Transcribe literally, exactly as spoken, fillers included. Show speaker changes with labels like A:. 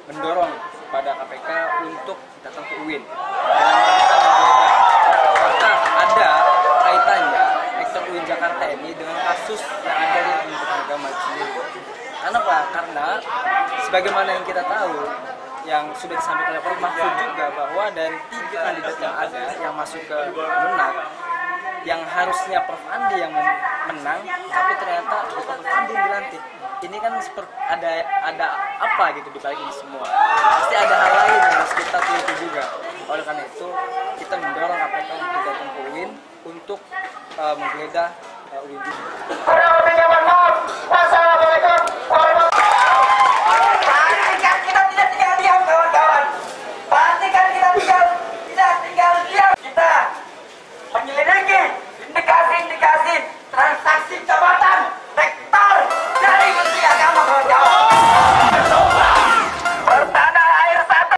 A: mendorong pada K P K untuk datang ke U I N. Apakah ada kaitannya rektor U I N Jakarta ini dengan kasus yang ada di Kementerian Agama sendiri? Karena apa? Karena sebagaimana yang kita tahu, yang sudah disampaikan oleh Prof Mahfud juga, bahwa dari tiga kandidat yang ada yang masuk ke Kemenak, yang harusnya Prof Andi yang menang, tapi ternyata Prof Andi yang dilantik. Ini kan seperti ada ada apa gitu di balik ini semua. Pasti ada hal lain yang harus kita teliti juga. Oleh karena itu, kita mendorong K P K untuk datang ke U I N untuk uh, menggeledah uh, U I N.